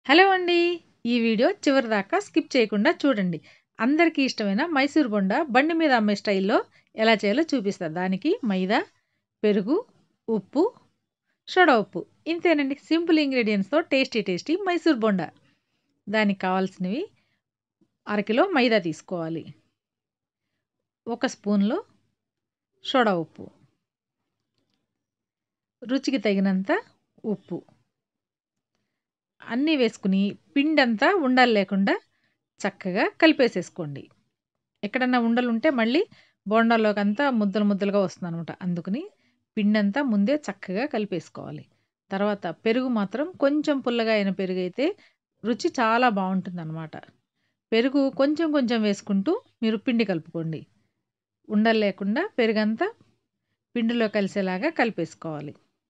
Hello అండి. ఈ video చివరిదాకా స్కిప్ చేయకుండా చూడండి. అందరికీ ఇష్టమైన మైసూర్ బొండా బండి మీద అమ్మే స్టైల్‌లో ఎలా చేయాలో చూపిస్తా. దానికి మైదా, పెరుగు, ఉప్పు, సోడా ఉప్పు ఇంతేనండి. సింపుల్ ఇంగ్రీడియెంట్స్‌తో టేస్టీ మైసూర్ బొండా. దానికి కావాల్సినవి అరకిలో మైదా తీసుకోవాలి. 1 స్పూన్‌లో సోడా ఉప్పు, రుచికి తగినంత ఉప్పు అన్నీ వేసుకుని పిండంతా ఉండలు లేకుండా చక్కగా కలిపేసేసుకోండి. ఎక్కడన్నా ఉండలుంటే మళ్ళీ బోండాల్లోకంతా ముద్దలు ముద్దలుగా వస్తుందనమాట. అందుకని పిండంతా ముందే చక్కగా కలిపేసుకోవాలి. తర్వాత పెరుగు మాత్రం కొంచెం పుల్లగా అయిన పెరుగైతే రుచి చాలా బావుంటుందనమాట. పెరుగు కొంచెం కొంచెం వేసుకుంటూ మీరు పిండి కలుపుకోండి. ఉండలు లేకుండా పెరుగంతా పిండిలో కలిసేలాగా కలిపేసుకోవాలి.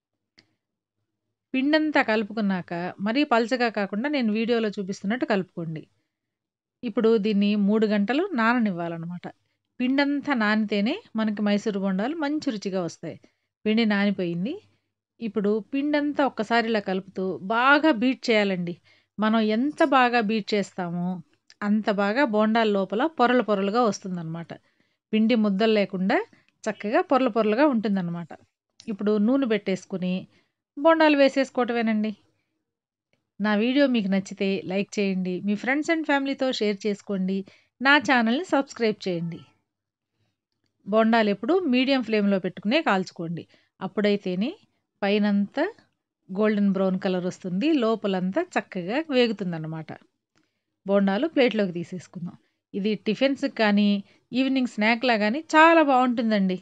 పిండంతా కలుపుకున్నాక మరీ పలచగా కాకుండా నేను వీడియోలో చూపిస్తున్నట్టు కలుపుకోండి. ఇప్పుడు దీన్ని 3 గంటలు నాననివ్వాలనమాట. పిండంతా నానితేనే మనకి మైసూర్ బొండాలు మంచి రుచిగా వస్తాయి. పిండి నానిపోయింది. ఇప్పుడు పిండంతా ఒక్కసారి ఇలా కలుపుతూ బాగా బీట్ చేయాలండి. మనం ఎంత బాగా బీట్ చేస్తామో అంత బాగా బోండాల లోపల పొరలు పొరలుగా వస్తుందనమాట. పిండి ముద్దలు లేకుండా చక్కగా పొరలు పొరలుగా ఉంటుందనమాట. ఇప్పుడు నూనె పెట్టేసుకొని బోండాలు వేసేసుకోవటమేనండి. నా వీడియో మీకు నచ్చితే లైక్ చేయండి. మీ ఫ్రెండ్స్ అండ్ ఫ్యామిలీతో షేర్ చేసుకోండి. నా ఛానల్‌ని సబ్స్క్రైబ్ చేయండి. బోండాలు ఎప్పుడు మీడియం ఫ్లేమ్‌లో పెట్టుకునే కాల్చుకోండి. అప్పుడైతేనే పైనంతా గోల్డెన్ బ్రౌన్ కలర్ వస్తుంది. లోపలంతా చక్కగా వేగుతుందన్నమాట. బోండాలు ప్లేట్‌లోకి తీసేసుకుందాం. ఇది టిఫిన్స్‌కి కానీ, ఈవినింగ్ స్నాక్‌లా గానీ చాలా బావుంటుందండి.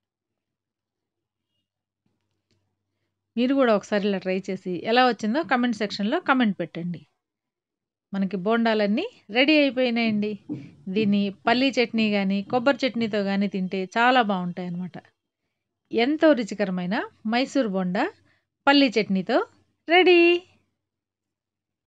మీరు కూడా ఒకసారి ఇలా ట్రై చేసి ఎలా వచ్చిందో కామెంట్ సెక్షన్‌లో కామెంట్ పెట్టండి. మనకి బోండాలన్నీ రెడీ అయిపోయినాయండి. దీన్ని పల్లీ చట్నీ గానీ, కొబ్బరి చట్నీతో గానీ తింటే చాలా బావుంటాయన్నమాట. ఎంతో రుచికరమైన మైసూర్ బోండా పల్లీ చట్నీతో రెడీ.